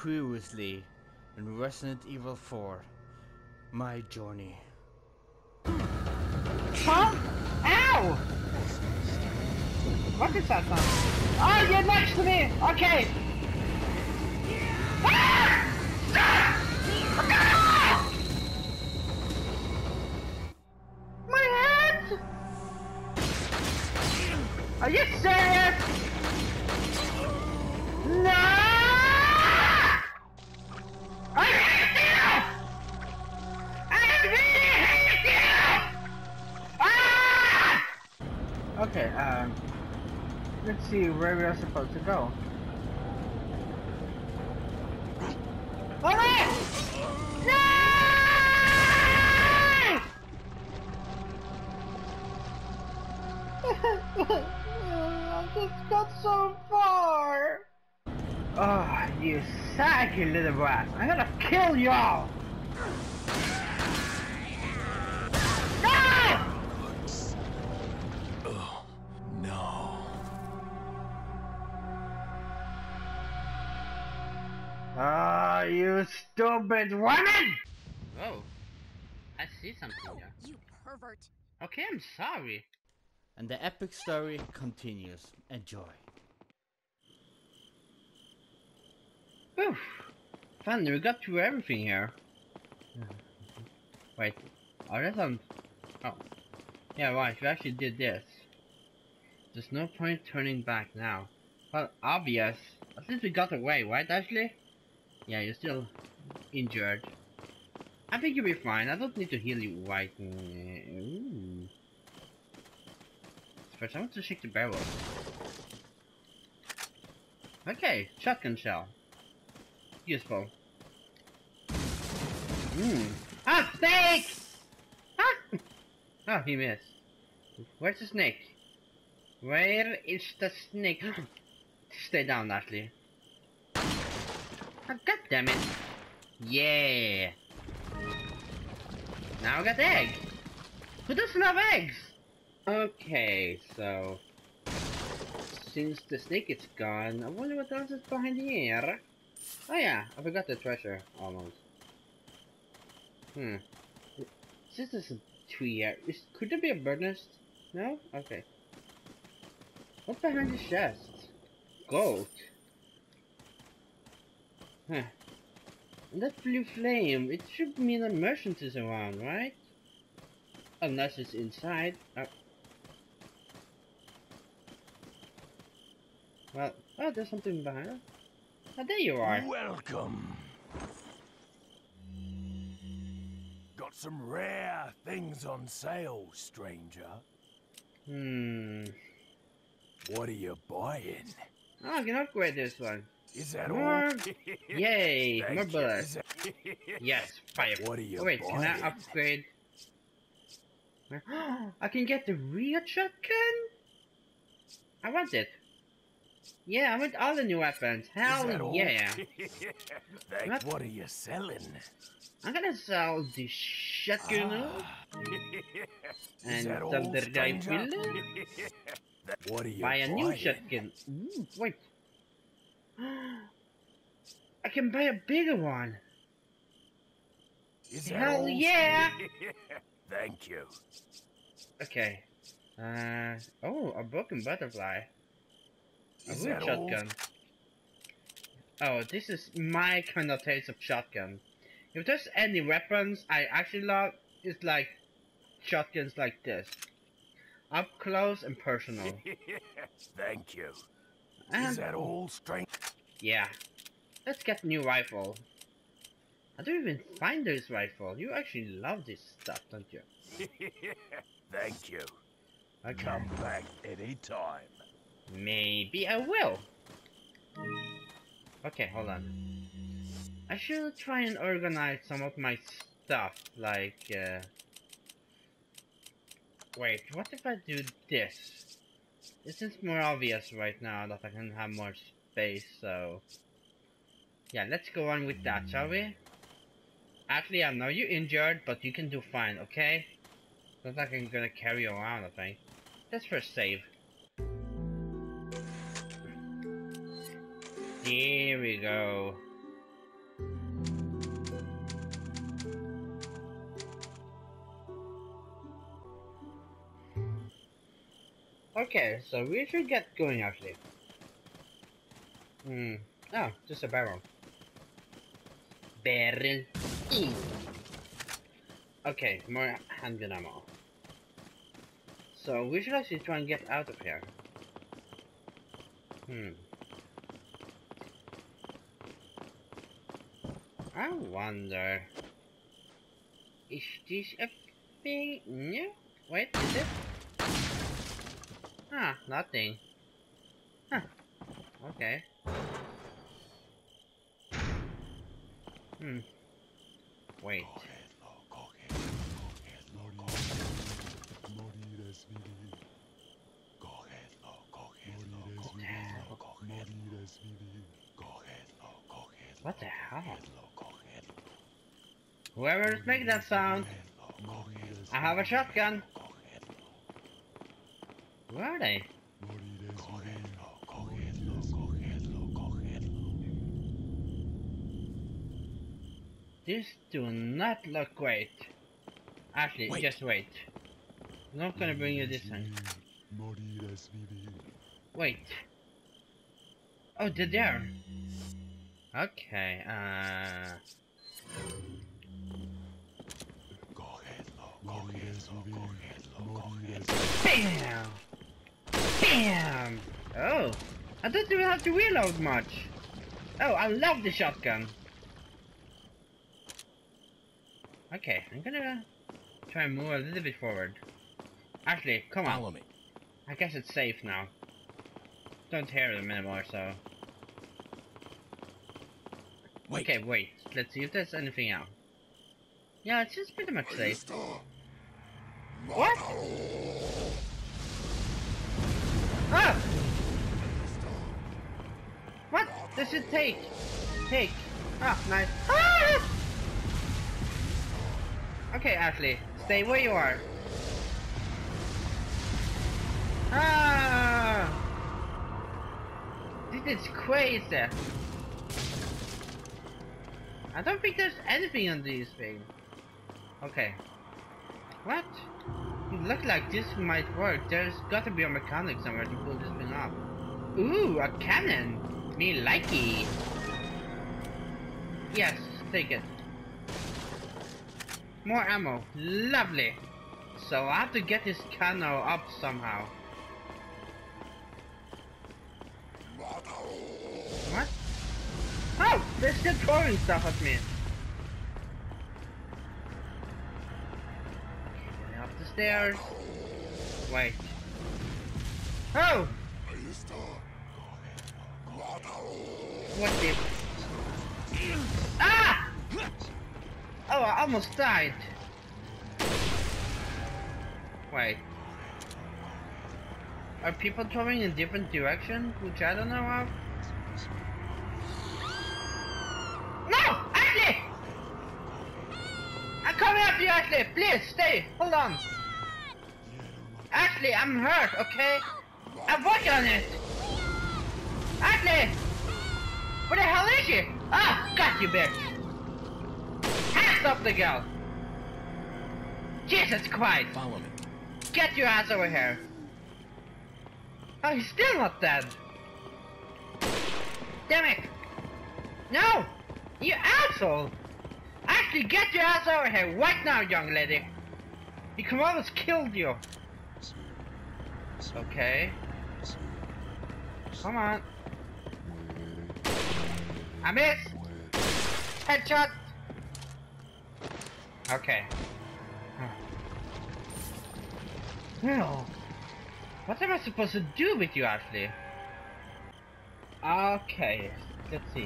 Previously in Resident Evil 4, My Journey. Huh? Ow! What is that sound? Oh, you're next to me! Okay! Ah! Ah! My head! Are you serious? No! I hate you! I really hate you! Ah! Okay, let's see where we are supposed to go. Alright! No! I just got so far. Oh, you saggy little brat! I'm gonna kill y'all! No! Oh, no. Ah, you stupid woman! Oh, I see something here. You pervert. Okay, I'm sorry. And the epic story continues. Enjoy. Oof. Finally, we got through everything here. Wait. Oh, that's on. Oh. Yeah, right. We actually did this. There's no point turning back now. Well, obvious. At least we got away, right, Ashley? Yeah, you're still injured. I think you'll be fine. I don't need to heal you right now. Ooh. First, I want to shake the barrel. Okay, shotgun shell. Useful. Ah, snake! Ah! Oh, he missed. Where's the snake? Where is the snake? Stay down, Ashley. Oh, God damn it. Yeah. Now I got the egg. Who doesn't have eggs? Okay, so since the snake is gone, I wonder what else is behind here. Oh yeah, I forgot the treasure almost. This isn't tree yet. Could there be a bird nest? No? Okay. What's behind the chest? Gold. Huh. And that blue flame, it should mean a merchant is around, right? Unless it's inside. Well, oh, there's something behind it. Oh, there you are. Welcome. Got some rare things on sale, stranger. What are you buying? Oh, I can upgrade this one. Is that More. all? Yay, Thank more you. bullets. Yes, fire. What are you Oh, wait, can I buying? upgrade? I can get the real shotgun? I want it. Yeah, I want all the new weapons. Is that Hell all? yeah. What are you selling? I'm gonna sell the shotgun Is and that some all, the stranger? rifle. What are you Buy a new buying? shotgun. Ooh, wait. I can buy a bigger one. Is that Hell all? yeah! Thank you. Okay. Oh, a broken butterfly. A Is wood that all? shotgun. Oh, this is my kind of taste of shotgun. If there's any weapons I actually love, it's like shotguns like this. Up close and personal. Thank you. And Is that all, stranger? yeah. Let's get a new rifle. I don't even find this rifle. You actually love this stuff, don't you? Thank you. Okay. Come back anytime. Maybe I will. Okay, hold on. I should try and organize some of my stuff, like, wait, what if I do this? This is more obvious right now that I can have more space, so... Yeah, let's go on with that, shall we? Actually, I know you're injured, but you can do fine, okay? Not like I'm gonna carry you around, I think. Let's first save. There we go. Okay, so we should get going actually. Oh, just a barrel. Barrel. Okay, more handgun ammo. So we should actually try and get out of here. I wonder. Is this a thing? No? Wait, is it? Ah, nothing. Huh. Okay. Wait. What the hell? Whoever is making that sound, I have a shotgun. Where are they? This do not look great. Actually, just wait. I'm not gonna bring you this time. Wait. Oh, they're there. Okay, BAM! BAM! Oh, I don't even have to reload much. Oh, I love the shotgun. Okay, I'm gonna try and move a little bit forward. Actually, come on. Follow me. I guess it's safe now. Don't hear them anymore, so... Wait. Okay, wait. Let's see if there's anything else. Yeah, it's just pretty much safe. What? Ah! What does it take? Take. Ah, nice. Ah! Okay, Ashley, stay where you are. Ah! This is crazy. I don't think there's anything on these things. Okay. What? It looks like this might work. There's got to be a mechanic somewhere to pull this thing up. Ooh, a cannon. Me likey. Yes, take it. More ammo. Lovely. So I have to get this cannon up somehow. What? Oh! They're still throwing stuff at me. Okay, up the stairs. Wait. Oh! What the? Ah! Oh, I almost died. Wait. Are people throwing in different directions, which I don't know of? No! Ashley! I'm coming after you, Ashley! Please, stay! Hold on! Ashley, I'm hurt, okay? I'm working on it! Ashley! Where the hell is she? Ah! Got you, bitch! Hands up the girl! Jesus Christ! Follow me. Get your ass over here! Oh, he's still not dead! Damn it! No! You asshole! Actually, get your ass over here right now, young lady! He could almost killed you! Okay. Come on. I miss! Headshot! Okay. Well, what am I supposed to do with you, Ashley? Okay, let's see.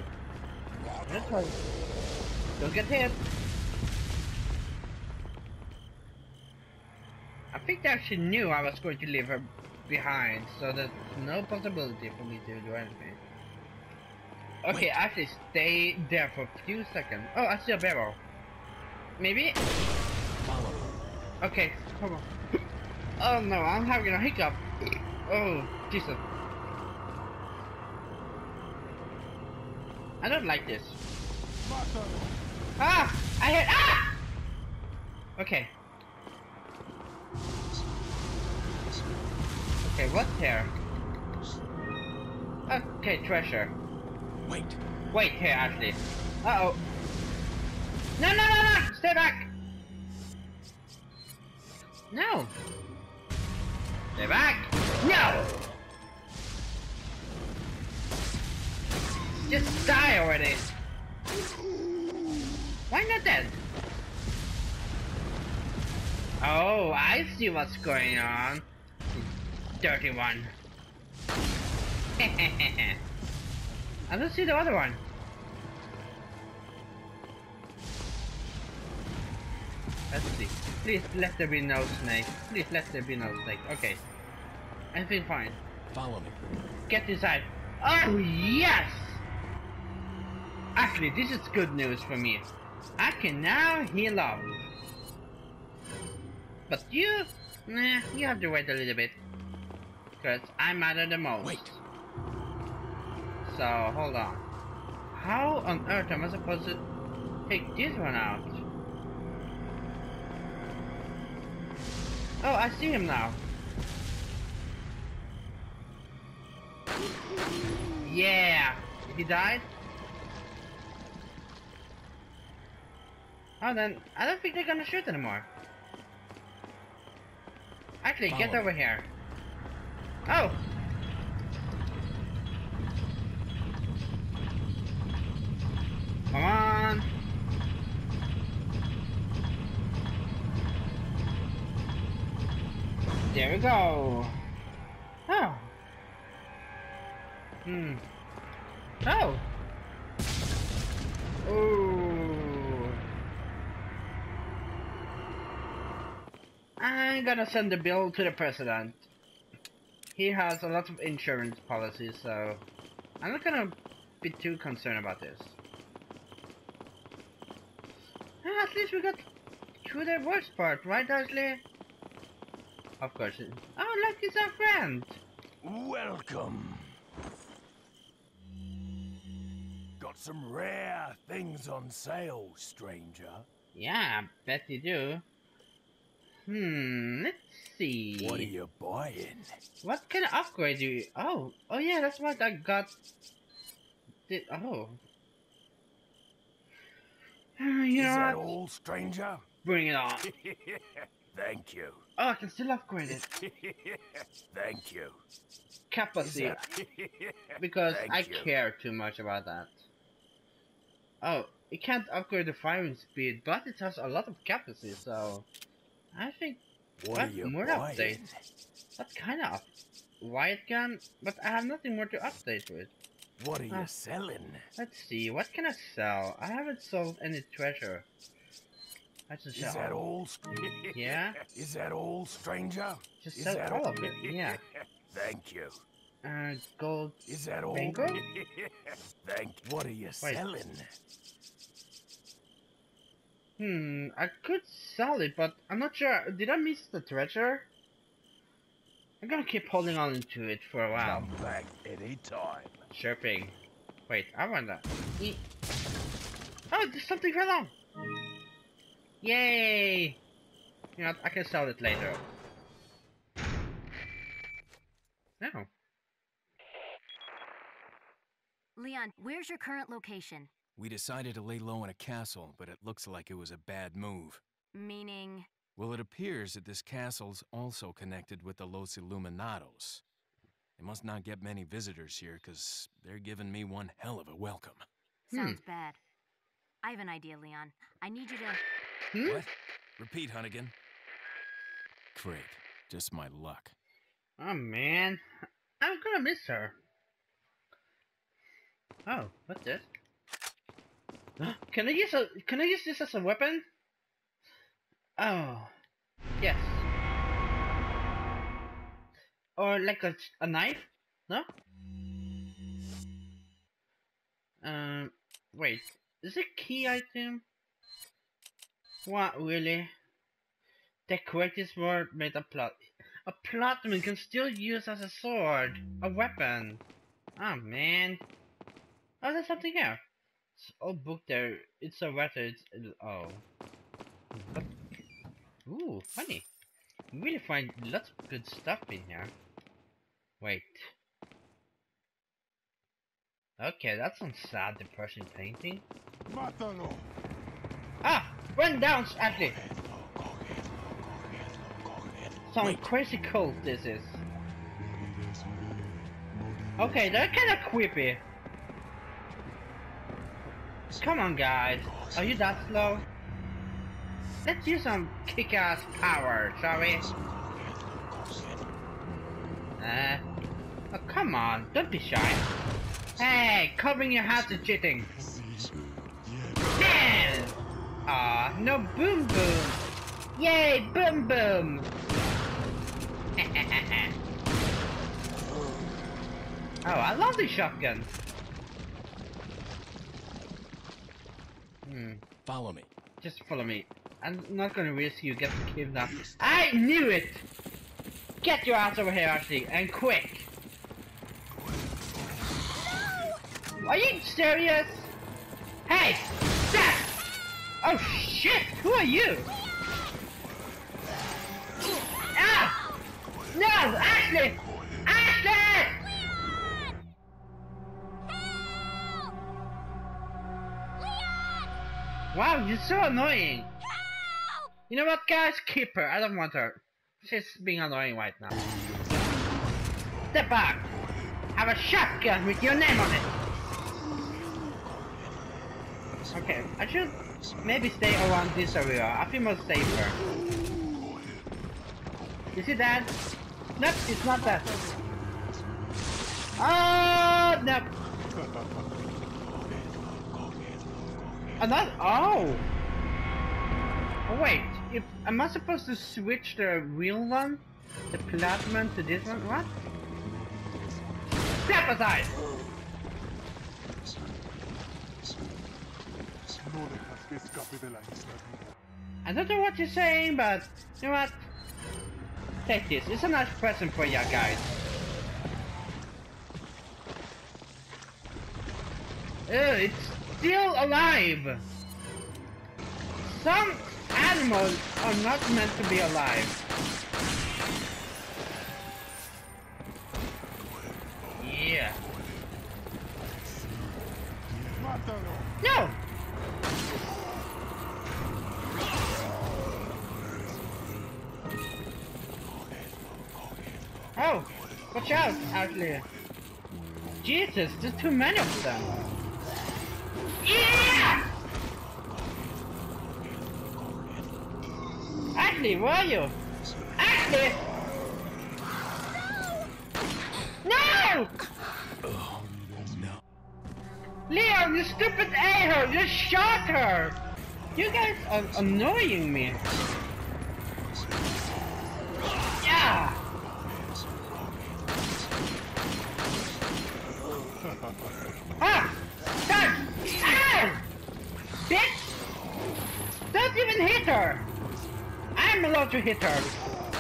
Don't get hit. I think they actually knew I was going to leave her behind, so there's no possibility for me to do anything. Okay, actually stay there for a few seconds. Oh, I see a barrel. Maybe? Follow me. Okay, come on. Oh no, I'm having a hiccup. Oh, Jesus. I don't like this. Ah! I hit. Ah! Okay. Okay, what's here? Okay, treasure. Wait. Wait here, Ashley. Uh-oh. No, no, no, no! Stay back! No! Stay back! No! Just die already! Why not dead? Oh, I see what's going on. Dirty one. I don't see the other one. Let's see. Please let there be no snake. Please let there be no snake. Okay. Everything fine. Follow me. Get inside. Oh yes! Actually, this is good news for me. I can now heal up. But you, nah, you have to wait a little bit. Cause I matter the most. Wait. So, hold on. How on earth am I supposed to take this one out? Oh, I see him now. Yeah! He died? Oh, then, I don't think they're gonna shoot anymore. Actually, get Follow over here. Oh! Come on! There we go! Oh! Hmm. Oh! Ooh! I'm gonna send the bill to the president. He has a lot of insurance policies, so I'm not gonna be too concerned about this. At least we got through the worst part, right, Ashley? Of course. Oh, look, it's our friend! Welcome. Got some rare things on sale, stranger. Yeah, I bet you do. Let's see. What are you buying? What kind of upgrade do you... Oh yeah, that's what I got. Oh. You Is know that what? all, stranger? Bring it on. Thank you. Oh, I can still upgrade it. Thank you. Capacity. Is Because Thank I you. care too much about that. Oh, it can't upgrade the firing speed, but it has a lot of capacity, so... I think... What are you more buying? updates? What kind of riot gun? But I have nothing more to update with. What are you Ah. selling? Let's see, what can I sell? I haven't sold any treasure. Let's just Is sell. that all? Yeah? Is that all, stranger? Just Is sell that all of it, yeah. Thank you. Gold. Is that all? Bingo? Thank. What are you selling? I could sell it, but I'm not sure. Did I miss the treasure? I'm gonna keep holding on to it for a while. Come back anytime. Chirping. Wait, I want that. Oh, there's something fell on! Yay! You know what, I can sell it later. No. Leon, where's your current location? We decided to lay low in a castle, but it looks like it was a bad move. Meaning... Well, it appears that this castle's also connected with the Los Illuminados. They must not get many visitors here, because they're giving me one hell of a welcome. Sounds bad. I have an idea, Leon. I need you to... What? Repeat, Hunnigan. Great. Just my luck. Oh man. I'm gonna miss her. Oh, what's this? Can I use this as a weapon? Oh. Yes. Or like a knife? No? Wait. Is it a key item? What, really? Decorate this sword made of plot. A platinum can still use as a sword. A weapon. Oh man. Oh, there's something here. It's all book there. It's a letter. Oh. What? Ooh, funny. You really find lots of good stuff in here. Wait. Okay, that's some sad, depressing painting. Mátalo. Ah! Run down, Ashley! Some crazy cult this is. Okay, they're kinda creepy. Come on, guys. Are you that slow? Let's use some kick-ass power, shall we? Oh, come on. Don't be shy. Hey, covering your house is cheating. Man! Aw, no boom boom. Yay, boom boom. Oh, I love the shotgun. Follow me. Just follow me. I'm not gonna risk you getting kidnapped. I knew it! Get your ass over here, Ashley, and quick! No! Are you serious? Hey! Stop! Oh shit! Who are you? Ah! No! Ashley! Ashley! Wow, you're so annoying! Help! You know what, guys? Keep her. I don't want her. She's being annoying right now. Step back! Have a shotgun with your name on it! Okay, I should maybe stay around this area. I feel more safer. Is it that? Nope, it's not that. Oh, nope. Another. Oh! Oh wait, if am I supposed to switch the real one, the platinum, to this one? What? Step aside! I don't know what you're saying, but you know what? Take this. It's a nice present for you guys. It's still alive. Some animals are not meant to be alive. Yeah. No! Oh, watch out, Ashley. Jesus, there's too many of them. Yeah! Ashley, where are you? Ashley! No! Oh, no. Leon, you stupid a-hole! You shot her! You guys are annoying me. Yeah! Ah! Stop! Ow! Bitch! Don't even hit her! I'm allowed to hit her.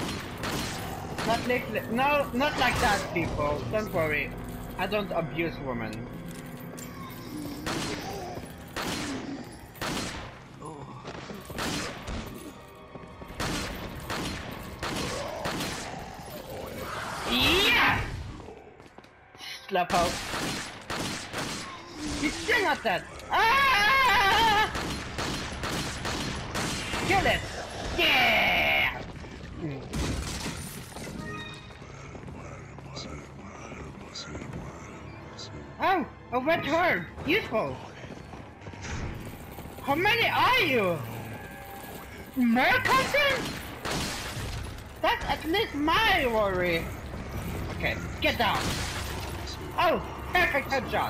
Not like that, people. Don't worry. I don't abuse women. Yeah! Slowpoke. He's still not dead. Ah! Kill it! Yeah! Oh, a red herb. Useful. How many are you? More content? That's at least my worry. Okay, get down. Oh, perfect headshot.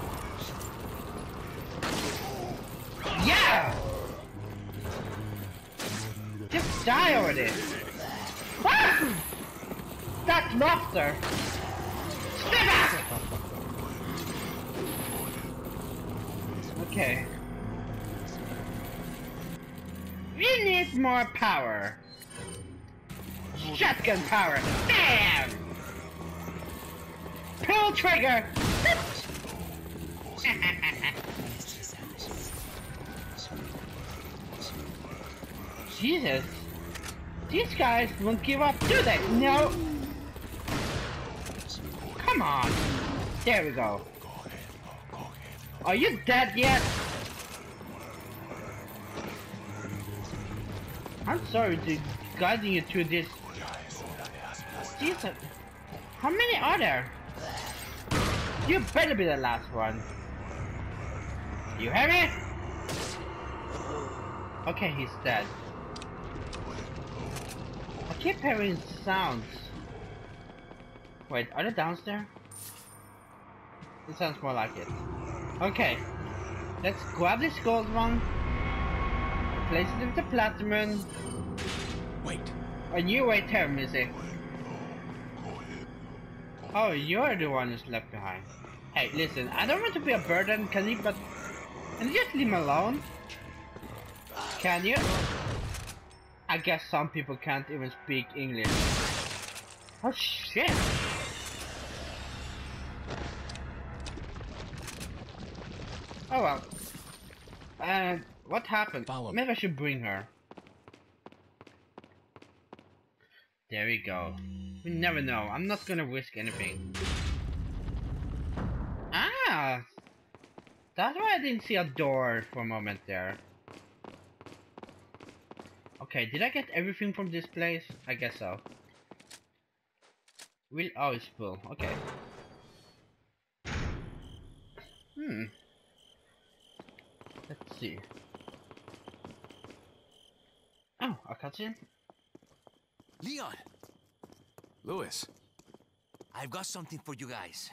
Yeah! Just die already. Ah! That's lobster. Stay back! Okay. We need more power. Shotgun power. Bam! Pull trigger. Jesus. These guys won't give up, do they? No. come on! There we go. Are you dead yet? I'm sorry to guiding you through this. Jesus, how many are there? You better be the last one. You hear me? Okay, he's dead. I keep hearing sounds. Wait, are they downstairs? It sounds more like it. Okay, let's grab this gold one, place it into platinum. Wait. And you wait here, Missy. Oh, you're the one who's left behind. Hey, listen, I don't want to be a burden, can you just leave me alone? Can you? I guess some people can't even speak English. Oh shit! Oh well. What happened? Follow me. Maybe I should bring her. There we go. We never know. I'm not gonna risk anything. Ah! That's why I didn't see a door for a moment there. Okay, did I get everything from this place? I guess so. Oh, it's full. Okay. Let's see. Oh, a cutscene? Leon, Louis. I've got something for you guys.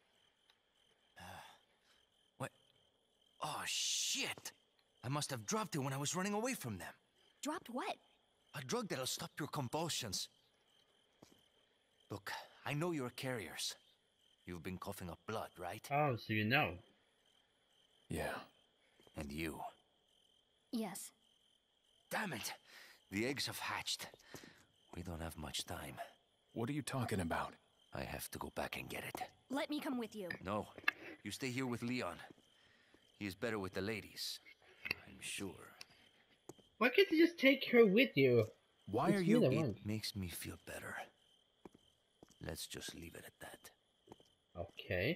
What? Oh, shit! I must have dropped it when I was running away from them. Dropped what? A drug that'll stop your convulsions. Look, I know you're carriers. You've been coughing up blood, right? Oh, so you know. Yeah. And you. Yes. Damn it! The eggs have hatched. We don't have much time. What are you talking about? I have to go back and get it. Let me come with you. No, you stay here with Leon. He's better with the ladies. I'm sure. Why can't you just take her with you? Why It's are me you... the It one. makes me feel better. Let's just leave it at that. Okay.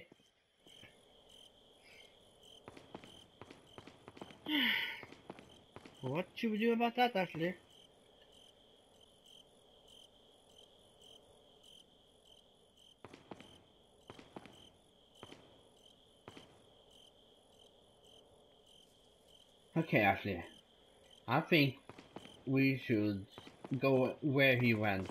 What should we do about that, actually? Okay, Ashley. I think we should go where he went.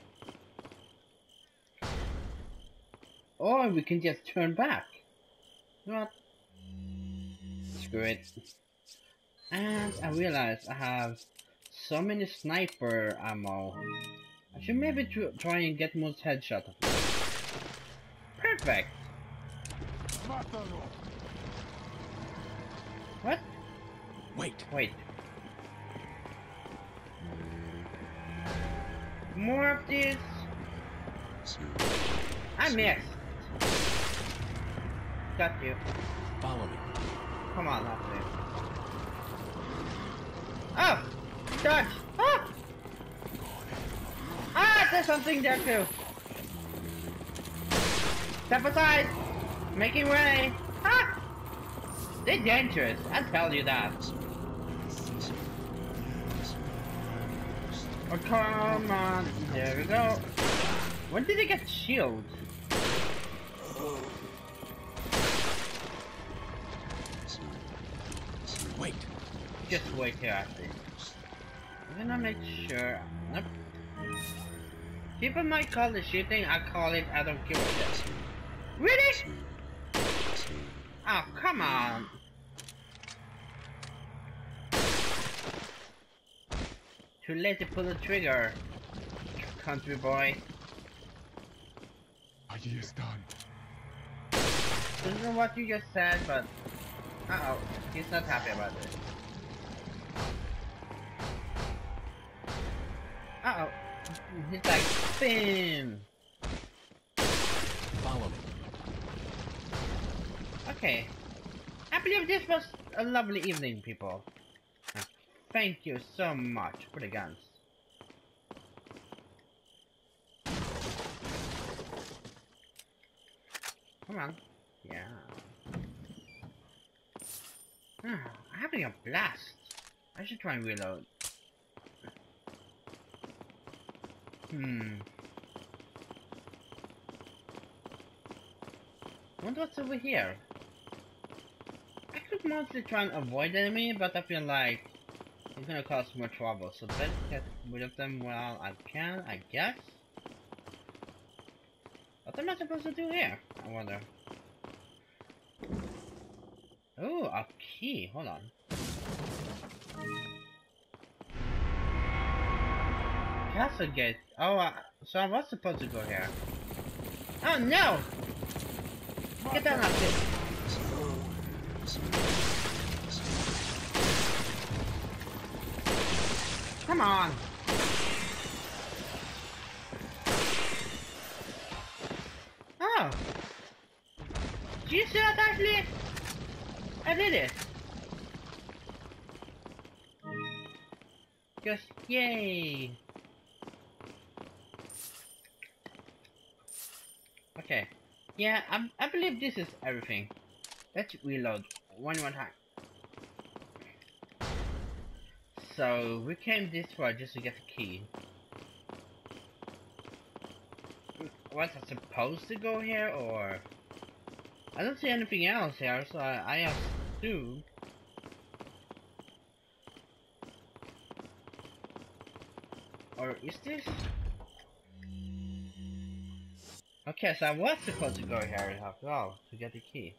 Or we can just turn back. What? Screw it. And I realized I have so many sniper ammo. I should maybe try and get most headshot of it. Perfect! What? Wait. Wait. More of this. I missed. Got you. Follow me. Come on, Ashley. Oh! Dodge! Ah! Ah! There's something there too! Step aside! Making way! Ah! They're dangerous, I tell you that. Oh, come on. There we go. When did they get shield? Wait. Just wait here, I think. I'm gonna make sure. Nope. People might call it shooting, I call it I don't give a shit. Really? Oh, come on. Too late to pull the trigger, country boy. Allí están. This isn't what you just said, but uh-oh, he's not happy about it. Uh-oh, he's like, BAM! Follow me. Okay, I believe this was a lovely evening, people. Thank you so much for the guns. Come on. Yeah. I'm having a blast. I should try and reload. Wonder what's over here. I could mostly try and avoid the enemy, but I feel like it's gonna cause more trouble, so better get rid of them while I can, I guess. What am I supposed to do here? I wonder. Oh, a key. Hold on. Castle gate. Oh, so I was supposed to go here. Oh no! Get down off this. Come on! Oh! Did you see that actually? I did it! Just yay! Okay. Yeah, I believe this is everything. Let's reload one more time. So we came this far just to get the key. Was I supposed to go here, or I don't see anything else here, so I assume. Or is this? Okay, so I was supposed to go here after all to get the key.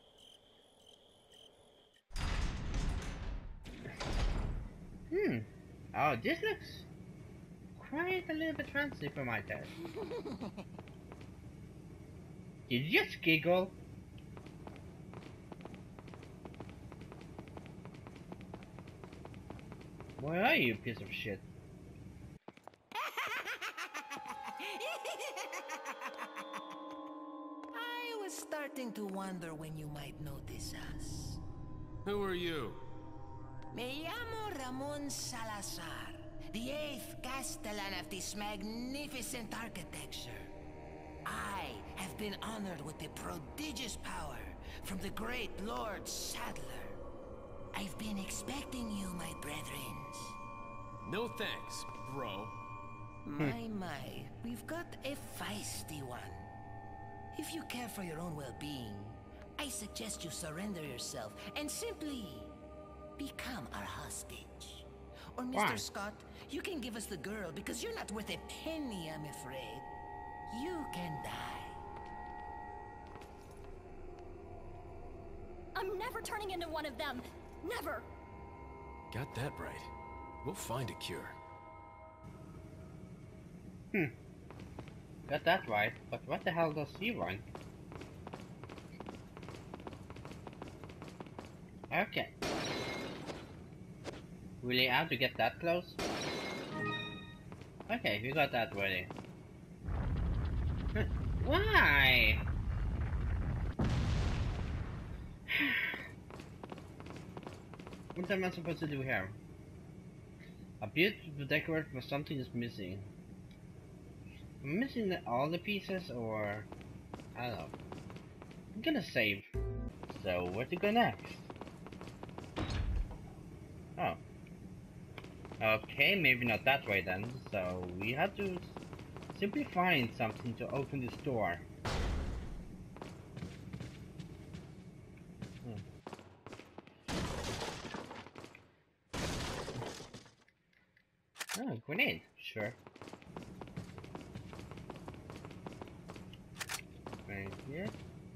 Oh, this looks quite a little bit fancy for my taste. Did you just giggle? Where are you, piece of shit? I was starting to wonder when you might notice us. Who are you? Me llamo Ramon Salazar, the 8th Castellan of this magnificent architecture. I have been honored with the prodigious power from the great Lord Sadler. I've been expecting you, my brethren. No thanks, bro. My, we've got a feisty one. If you care for your own well-being, I suggest you surrender yourself and simply become our hostage. Or Mr. Why? Scott, you can give us the girl because you're not worth a penny, I'm afraid. You can die. I'm never turning into one of them. Never. Got that right. We'll find a cure. Got that right, but what the hell does he want? Okay. Really have to get that close? Okay, we got that ready. Why? What am I supposed to do here? A beautiful decorate, but something is missing. I'm missing all the pieces, or I don't know. I'm gonna save. So where to go next? Oh. Okay, maybe not that way then. So we have to simply find something to open this door. Oh, grenade. Sure. Right here.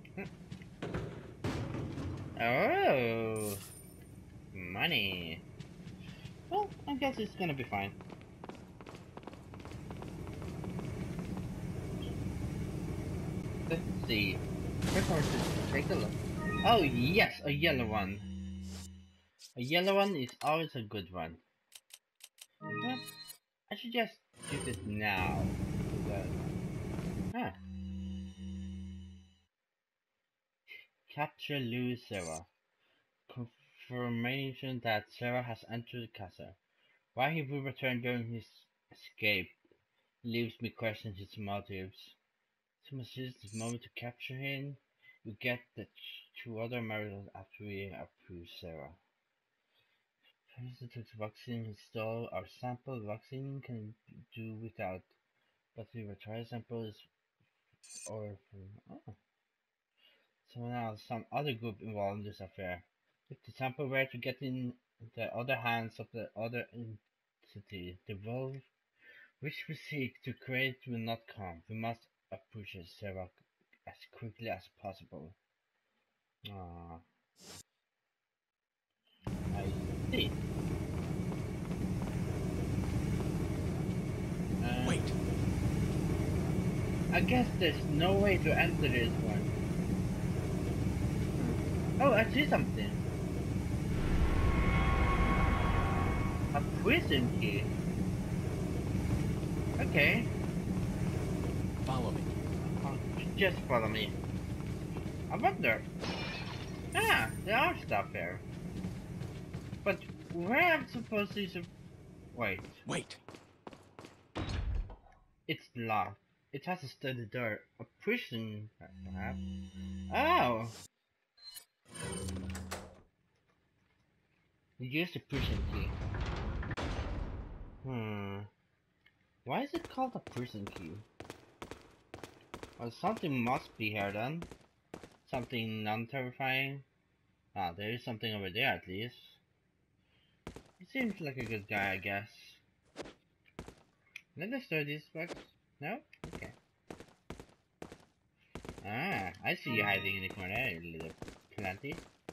Oh, money. Well, I guess it's gonna be fine. Let's see. Take a look. Oh yes, a yellow one. A yellow one is always a good one. Well, I should just use it now. Huh. Capture Lou Sarah. Confirmation that Sarah has entered the castle. Why he will return during his escape leaves me question his motives. So much is this moment to capture him. You get the two other miracles after we approve Sarah. Took vaccine install our sample vaccine can do without, but we will try samples or someone else, some other group involved in this affair. If the sample were to get in the other hands of the other entity, the valve which we seek to create will not come. We must approach Sarah as quickly as possible. I see. Wait. I guess there's no way to enter this one. Oh, I see something. A prison key. Okay. Follow me. Oh, just follow me. I wonder. Ah, there are stuff here. But where am I supposed to... Wait. Wait. It's locked. It has a study door. A prison, perhaps? Oh! Use the prison key. Why is it called a prison key? Well, something must be here then. Something non-terrifying. Ah, there is something over there at least. He seems like a good guy, I guess. Let us throw these bugs. No? Okay. Ah, I see you hiding in the corner, you little planty.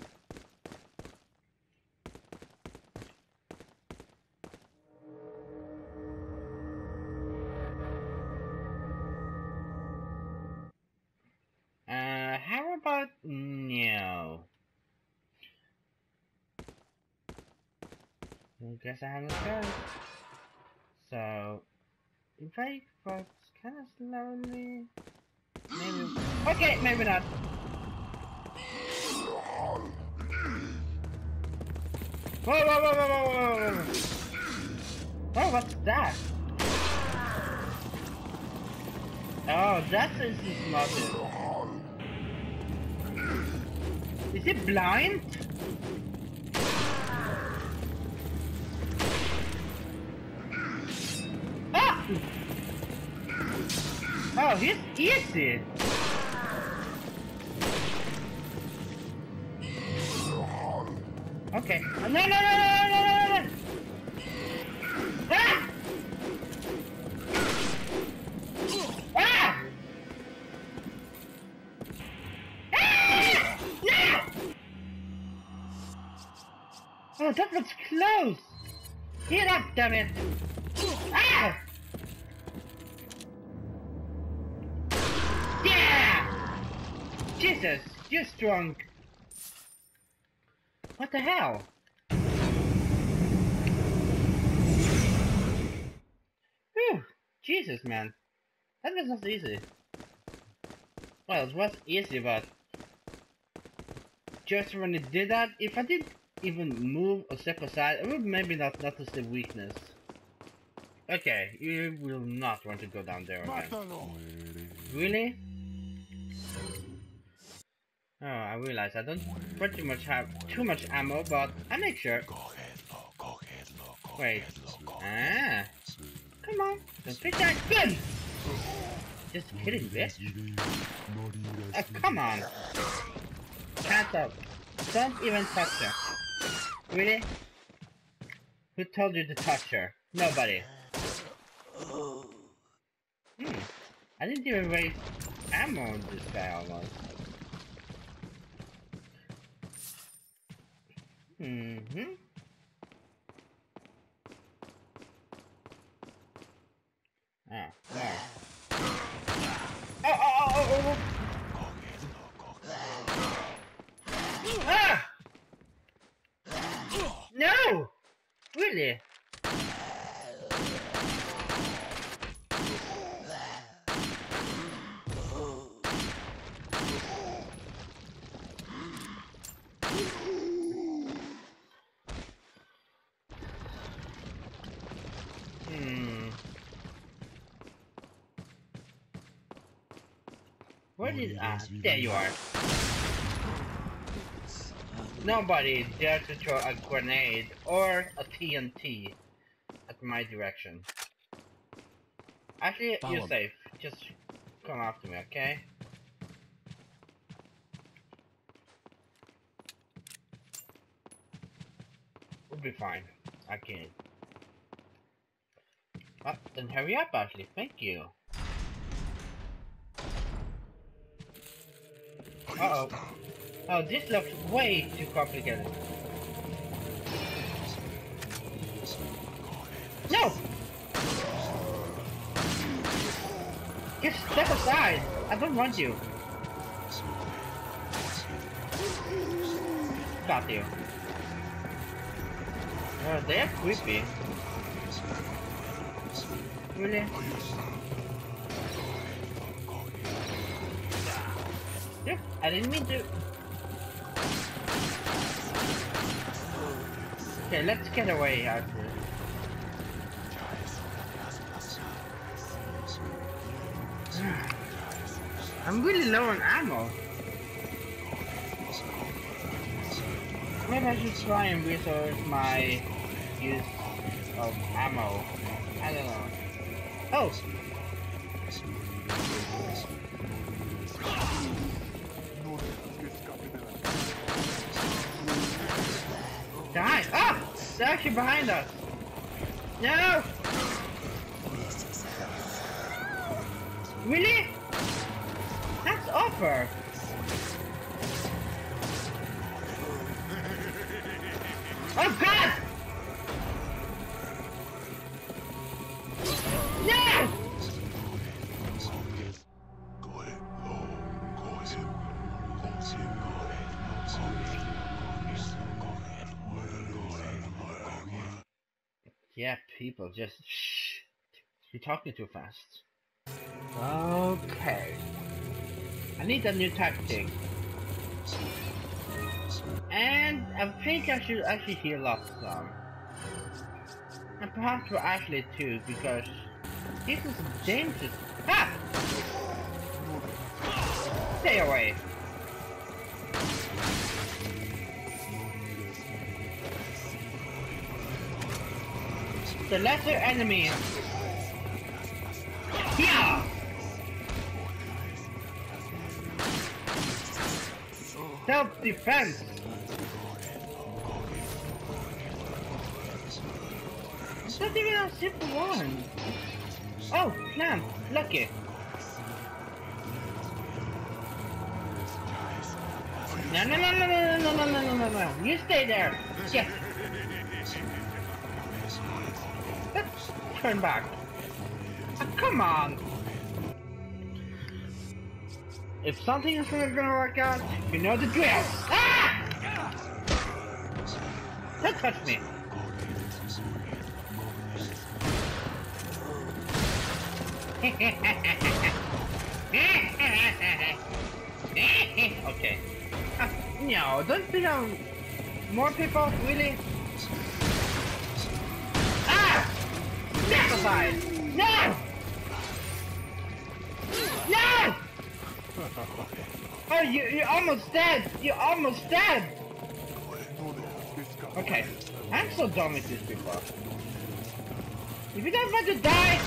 How about no? I guess I have no choice. So, if I focus kind of slowly, maybe. Okay, maybe not. Whoa, whoa, whoa, whoa, whoa, whoa! Oh, what's that? Oh, that's his mother. Is he blind? Ah! Oh, he's easy. Okay. No, no, no, no, no, no, no, no. Ah! Ah! Ah! No! Oh, that was close. Get up, damn it! Ah! Yeah! Jesus, you're strong. What the hell? Whew! Jesus, man. That was not easy. Well, it was easy, but... just when it did that, if I didn't even move or step aside, I would maybe not notice the weakness. Okay, you will not want to go down there again. Really? Oh, I realize I don't pretty much have too much ammo, but I make sure. Wait. Ah. Come on. Don't pick that gun! Just kidding, bitch. Oh, come on. Hands up. Don't even touch her. Really? Who told you to touch her? Nobody. I didn't even waste ammo on this guy almost. Ah, there. Oh! Ah! No! Really? Where did there you are. Nobody dare to throw a grenade or a TNT at my direction. Actually, you're safe. Just come after me, okay? We'll be fine. I can. Oh, then hurry up, Ashley. Thank you. Uh-oh. Oh, this looks way too complicated. No! Just step aside! I don't want you. Got you. Oh, they're creepy. Really? Yep, I didn't mean to. Okay, let's get away after. I'm really low on ammo. Maybe I should try and resource my use of ammo. I don't know. Oh! Die! Ah! They're actually behind us! No! Really? That's offer! Oh god! No! Yeah, people just shh. You're talking too fast. Okay. I need a new tactic. And I think I should actually heal up some. And perhaps for Ashley too, because this is dangerous. Ah! Stay away. The lesser enemy. Yeah! Self-defense! It's not even a simple one. Oh, plant, lucky. No, no, no, no, no, no, no, no, no, no, no. You stay there. Yes. Let's turn back. Oh, come on. If something is not gonna work out, you know the drill. Ah! Don't touch me. Okay. No, don't be on more people, really. Ah! Step aside! No! No! Oh, you're almost dead! You're almost dead! Okay, I'm so done with these people. If you don't want to die...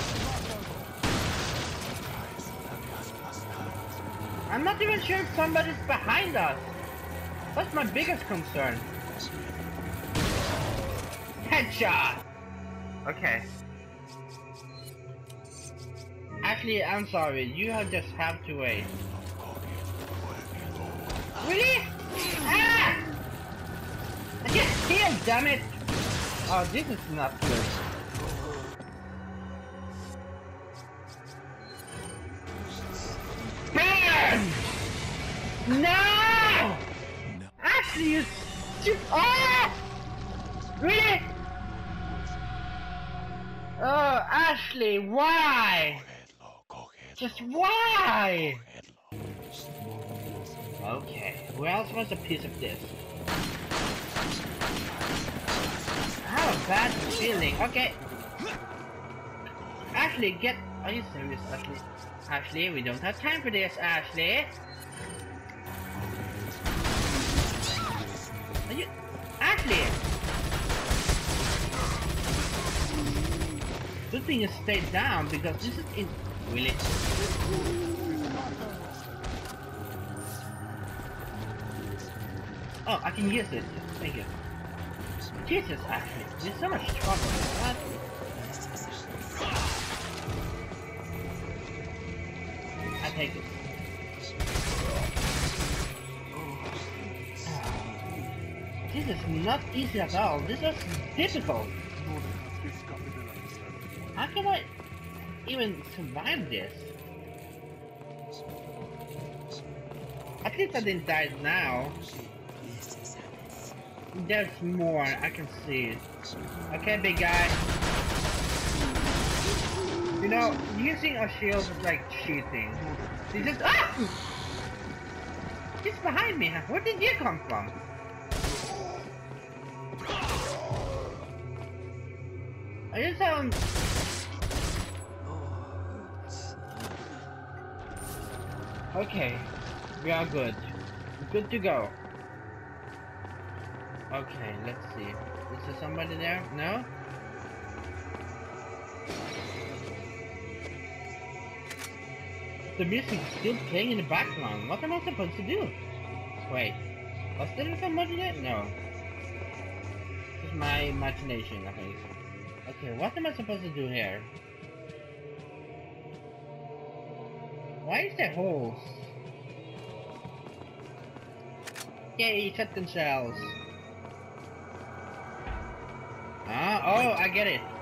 I'm not even sure if somebody's behind us. That's my biggest concern. Headshot! Okay. Actually, I'm sorry. You just have to wait. Really? Ah! I just healed, damn it! Oh, this is not good. Burn! No! Actually, you stupid. Oh! Really? Oh, Ashley, why? Just why? Okay, who else wants a piece of this? I have a bad feeling. Okay. Ashley, get... Are you serious, Ashley? Ashley, we don't have time for this, Ashley. Are you... Ashley! Good thing you stayed down because this is in... Really? Oh, I can use it. Thank you. Jesus, Ashley, there's so much trouble. What? I take it. This is not easy at all. This is difficult. How can I even survive this? At least I didn't die now. There's more, I can see it. Okay, big guy. You know, using a shield is like cheating. He just He's behind me. Where did you come from? Are you sound... Okay, we are good. Good to go. Okay, let's see. Is there somebody there? No? The music is still playing in the background. What am I supposed to do? Wait. Was there somebody there? No. It's my imagination, I think. Okay, what am I supposed to do here? Why is there holes? Yay, shotgun shells. Ah, oh, I get it.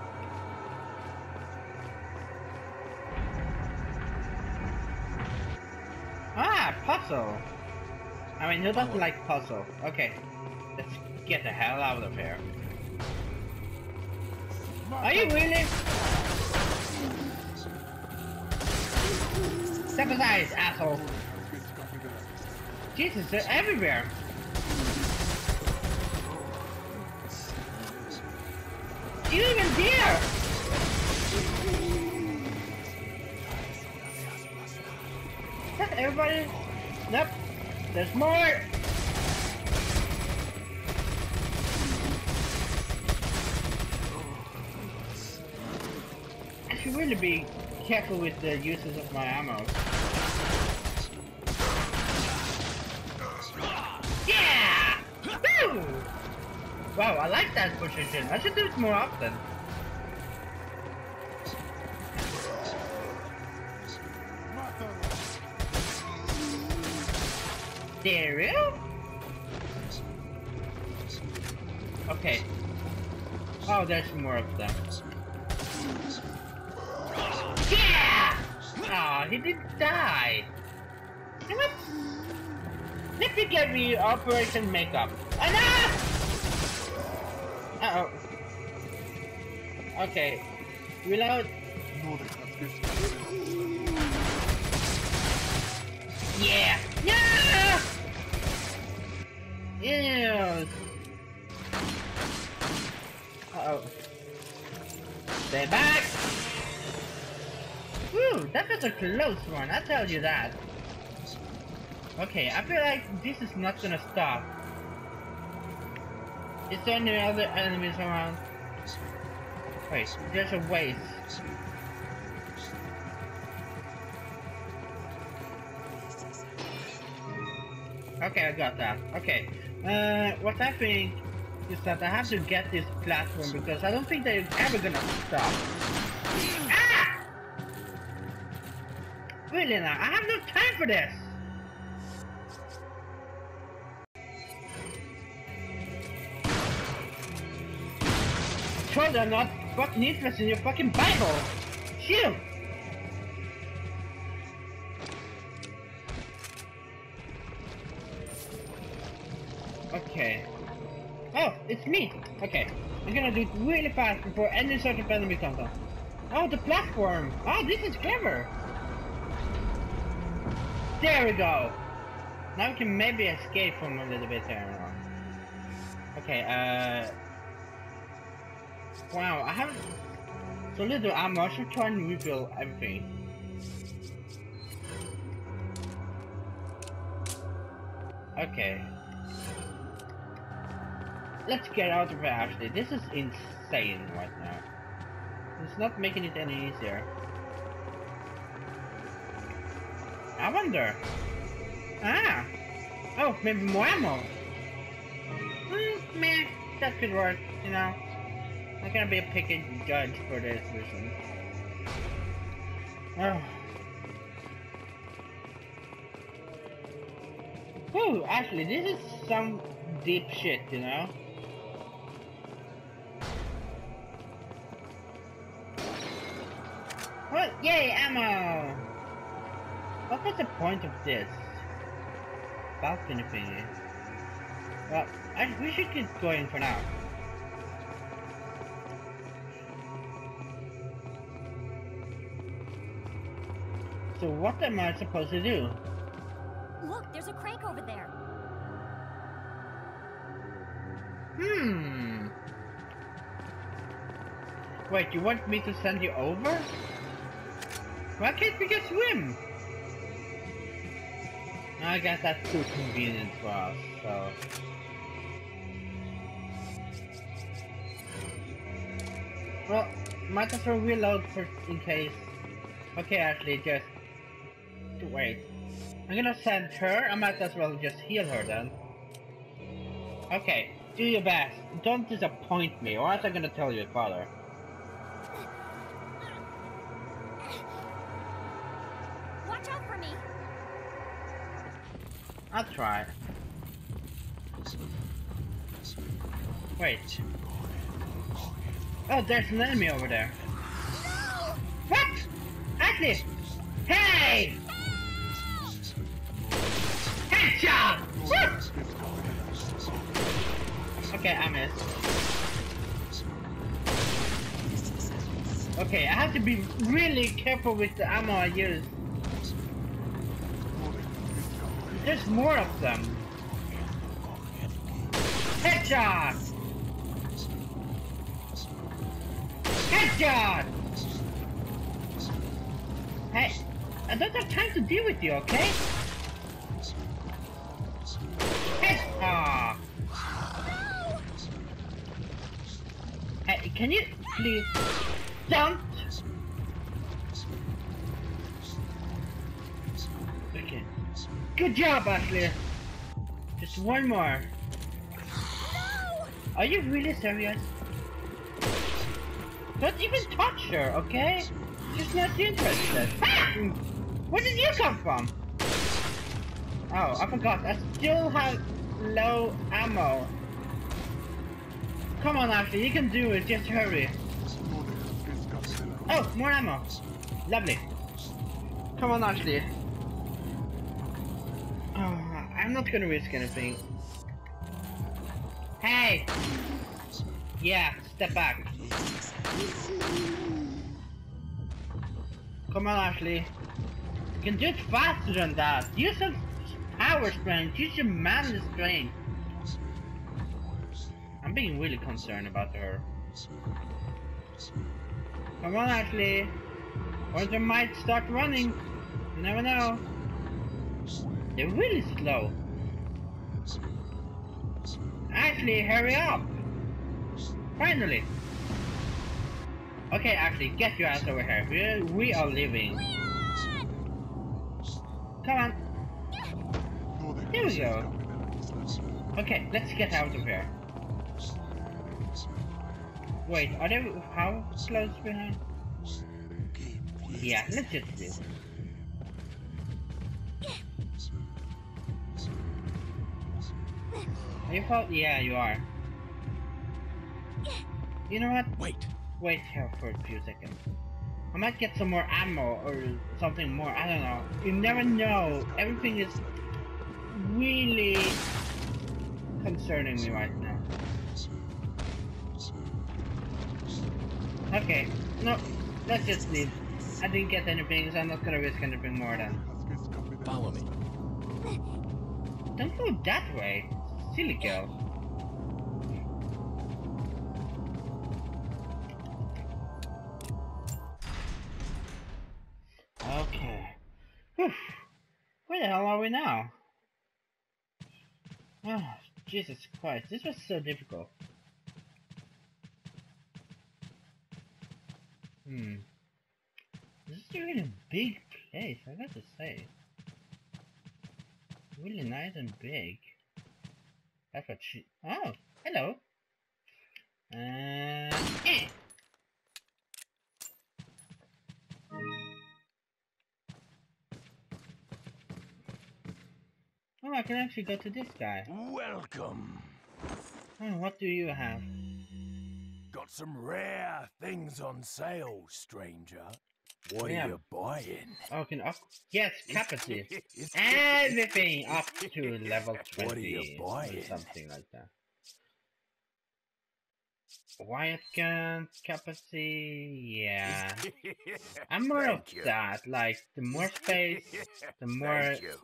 Ah, puzzle. I mean, who doesn't like puzzle? Okay, let's get the hell out of here. Are you really? Step aside, asshole. Jesus, they're everywhere. You even dare! Is that everybody? Nope. There's more! I should really be careful with the uses of my ammo. Yeah! Woo! Wow, I like that position. I should do it more often. Daryl? Okay. Oh, there's more of them. Yeah! Aw, he didn't die. What? Let me get me Operation Makeup. Enough! Uh-oh. Okay. Reload. Yeah! Yeah! Ew! Uh-oh. Stay back! Woo! That was a close one, I tell you that. Okay, I feel like this is not gonna stop. Is there any other enemies around? Wait, there's a waste. Okay, I got that. Okay. What I think is that I have to get this platform because I don't think they're ever gonna stop. Ah! Really now, I have no time for this! They're not fucking interested in your fucking Bible! Shoot! Okay. Oh, it's me! Okay. I'm gonna do it really fast before any sort of enemy comes up. Oh, the platform! Oh, this is clever! There we go! Now we can maybe escape from a little bit there. Okay, wow, I have so little ammo. I should try and refill everything. Okay. Let's get out of here, actually. This is insane right now. It's not making it any easier. I wonder. Ah! Oh, maybe more ammo. Meh. That could work, you know. I'm gonna be a picky judge for this reason. Oh. Whew, actually, this is some deep shit, you know? What? Yay, ammo! What was the point of this? Balcony thingy. Well, we should keep going for now. So what am I supposed to do? Look, there's a crank over there. Wait, you want me to send you over? Why can't we just swim? I guess that's too convenient for us, so... Well, might as well reload for in case. Okay, actually, just... wait. I'm gonna send her, I might as well just heal her then. Okay, do your best. Don't disappoint me, or else I'm gonna tell your father. Watch out for me. I'll try. Wait. Oh, there's an enemy over there. No! What? Ashley! Hey! Headshot! Woo! Okay, I missed. Okay, I have to be really careful with the ammo I use. There's more of them. Headshot! Headshot! Hey, I don't have time to deal with you, okay? Headshot! Hey, can you please don't? Okay. Good job, Ashley. Just one more. No! Are you really serious? Don't even touch her, okay? She's not interested. Ah! Where did you come from? Oh, I forgot. I still have low ammo. Come on, Ashley, you can do it. Just hurry. Oh, more ammo. Lovely. Come on, Ashley. Oh, I'm not gonna risk anything. Hey! Yeah, step back. Come on, Ashley. You can do it faster than that. Use some power strength. Use your manly strength. I'm being really concerned about her. Come on, Ashley. Or they might start running. You never know. They're really slow. Ashley, hurry up! Finally! Okay, Ashley, get your ass over here. We are leaving. Leon! Come on. Here we go. Okay, let's get out of here. Wait, are they how close behind? Yeah, let's just do. Are you yeah, you are. You know what? Wait here for a few seconds. I might get some more ammo or something more. I don't know. You never know. Everything is really concerning me right now. Okay, no, let's just leave. I didn't get anything, so I'm not gonna risk anything more then. Follow me. Don't go that way, silly girl. Okay. Whew. Where the hell are we now? Oh, Jesus Christ, this was so difficult. This is a really big place, I got to say. Really nice and big. That's what she... Oh, hello. Oh, I can actually go to this guy. Welcome. Oh, what do you have? Got some rare things on sale, stranger. What Yeah. are you buying? Oh, can up... Yes, capacity. Everything up to level 20. What are you buying? Or something like that. Riot gun, capacity, yeah. I'm more of Thank you. that, like, the more space, the more... Thank you.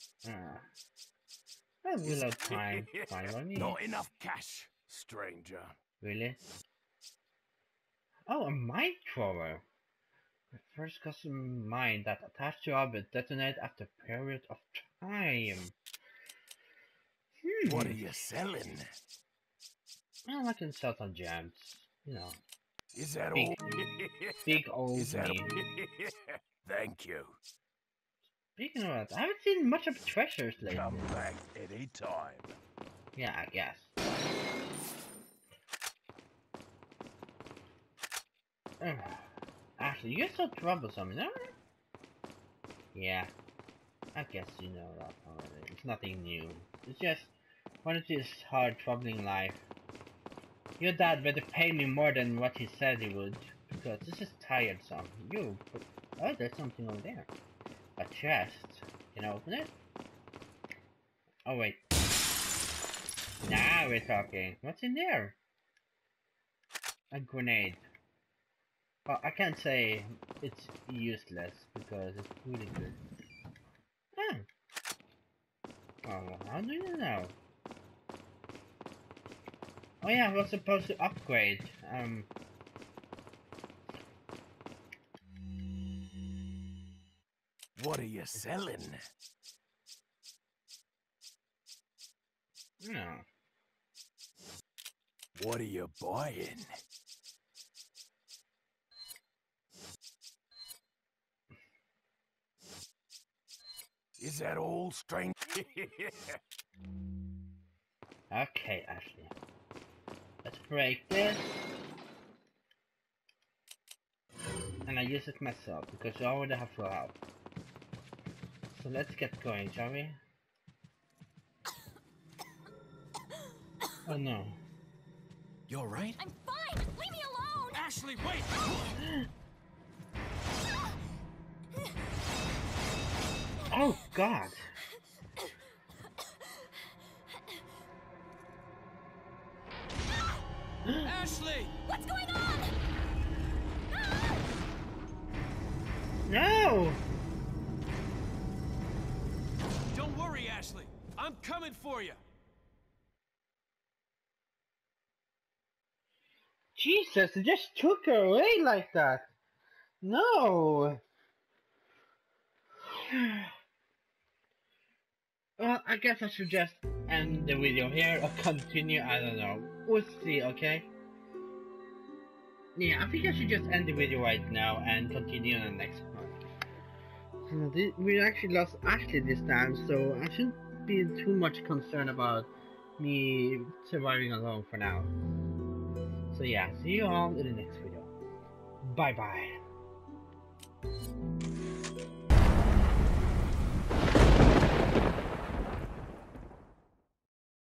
I will have time, finally. Not enough cash, stranger. Really? Oh, a mine thrower. The first custom mine that attached to object detonate after a period of time. What are you selling? Well, I can sell some gems. You know, Is that Big- all? big old Is that me. all? Thank you. Speaking of that, I haven't seen much of treasures lately. Come back any time. Yeah, I guess. Ashley, you're so troublesome, you know? Yeah, I guess you know that already. It's nothing new. It's just one of his hard, troubling life. Your dad better pay me more than what he said he would, because this is tiresome. Oh, there's something over there. A chest. Can I open it? Oh wait. Now we're talking. What's in there? A grenade. Well, I can't say it's useless because it's really good. Oh. Oh, how do you know? Oh yeah, I was supposed to upgrade. What are you selling? No. What are you buying? Is that all, stranger? Okay, Ashley. Let's break this. And I use it myself because I already have full health. So let's get going, shall we? Oh no. You alright? I'm fine! Leave me alone! Ashley, wait! Oh god! Ashley! What's going on? No! Don't worry, Ashley. I'm coming for you. Jesus, they just took her away like that! No! Well, I guess I should just end the video here or continue, I don't know. We'll see, okay? Yeah, I think I should just end the video right now and continue on the next part. So we actually lost Ashley this time, so I shouldn't be too much concerned about me surviving alone for now. So yeah, see you all in the next video. Bye bye.